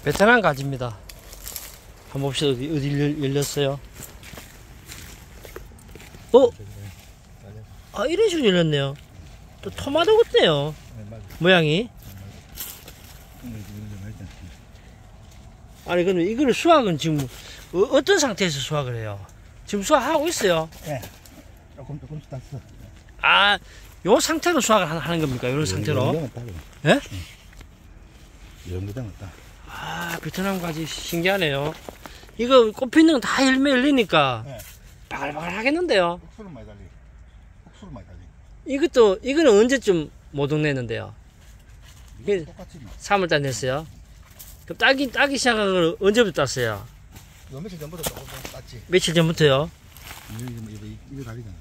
베트남 가지입니다. 한번 봅시다. 어디 열렸어요? 아, 이런 식으로 열렸네요. 또 토마토 같네요. 모양이. 아니, 근데 이거를 수확은 지금 어떤 상태에서 수확을 해요? 지금 수확하고 있어요? 예. 조금씩 땄어. 아, 요 상태로 수확을 하는 겁니까? 이런 상태로? 예? 이 정도 되면 따. 아, 베트남 가지 신기하네요. 이거 꽃 피는 건 다 열매 열리니까 예. 바글바글 하겠는데요? 옥수를 많이 달리. 옥수를 많이 달리. 이거는 언제쯤 모종냈는데요? 이거 똑같이 뭐. 3월달 냈어요. 그럼 따기 시작한 걸 언제부터 땄어요? 요 며칠 전부터 조금 땄지. 며칠 전부터요? 이거 다리잖아.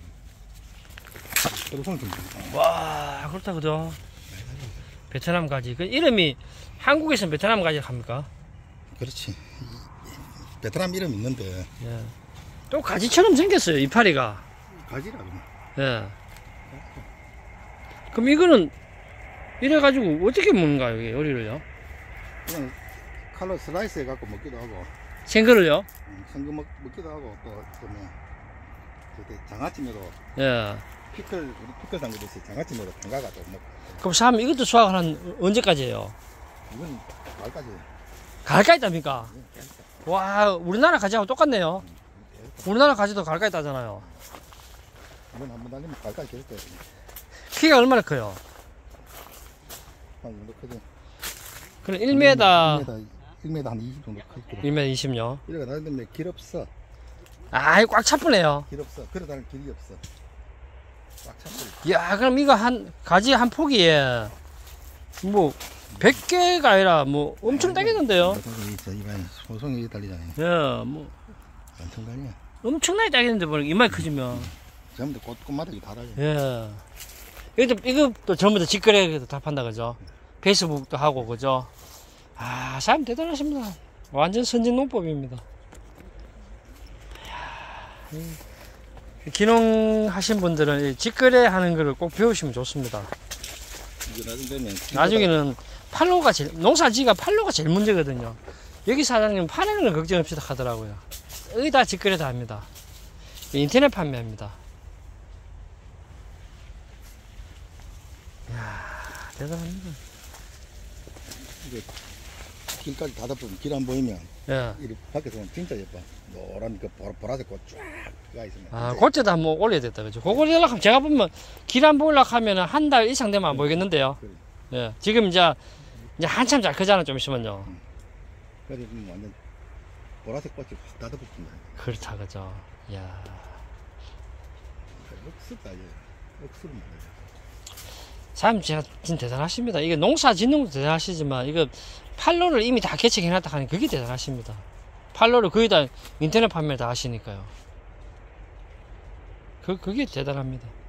손을 좀. 와, 그렇다 그죠? 베트남 가지. 그 이름이 한국에서는 베트남 가지 합니까? 그렇지. 베트남 이름 있는데. 예. 또 가지처럼 생겼어요, 이파리가. 가지라고. 예. 그럼 이거는 이래가지고 어떻게 먹는가요, 이게 요리를요? 그냥 칼로 슬라이스 해갖고 먹기도 하고. 생거를요? 생거 먹기도 하고 또 뭐야. 장아찌미로. 예. 우리 피클 담그듯이 장아찌미로 담가가지고 먹고. 그럼 사람 이것도 수확을 한 언제까지 해요? 이건 말까지. 가을까지 땁니까? 와, 우리나라 가지하고 똑같네요. 우리나라 가지도 가을까지 따잖아요. 이건 한번 달리면 말까지 계속 돼야 돼. 키가 얼마나 커요? 한 정도 크지. 그럼 1m, 1m 한 20 정도 크기로. 1m 20요? 이래가 다니는데 길 없어. 아이, 꽉 차쁘네요. 길 없어. 걸어 다닐 길이 없어. 꽉 찼어. 이야, 그럼 이거 가지 한 포기에 뭐 100개가 아니라 뭐 엄청 따겠는데요? 이번에 소송이 달리잖아요. 예, 뭐 엄청 달려. 엄청나게 따겠는데 뭐 이마에 크지면. 전부 다 꽃마다 다 달려. 예. 이것도 전부 다 직거래에도 다 판다 그죠? 페이스북도 하고 그죠? 아, 사람 대단하십니다. 완전 선진 농법입니다. 기농 하신 분들은 직거래 하는 거를 꼭 배우시면 좋습니다. 이제 나중 되면 나중에는 농사지가 판로가 제일 문제거든요. 여기 사장님 파는 건 걱정 없이 하더라고요. 여기다 직거래 다 합니다. 인터넷 판매합니다. 이야, 대단합니다. 이제 길까지 다 덮으면 길 안 보이면 예. 이 밖에서 보면 진짜 예뻐. 노란 그 보라색 꽃 쫙가 있으면. 아, 그때도 한번 올려야 됐다 그죠? 그걸 연락하면 제가 보면 길 안 보이려고 하면 한 달 이상 되면 안 보이겠는데요. 그래. 예. 지금 이제 한참 잘 크잖아, 좀 있으면요. 그래 보면 완전 보라색 꽃이 확 다 덮어진다. 그렇다 그죠? 이야. 억수다 이제. 억수로 말이야. 사람 진짜 대단하십니다. 이게 농사 짓는 것도 대단하시지만 이거 판로를 이미 다 개척해놨다 하니 그게 대단하십니다. 판로를 거의 다 인터넷 판매를 다 하시니까요. 그게 대단합니다.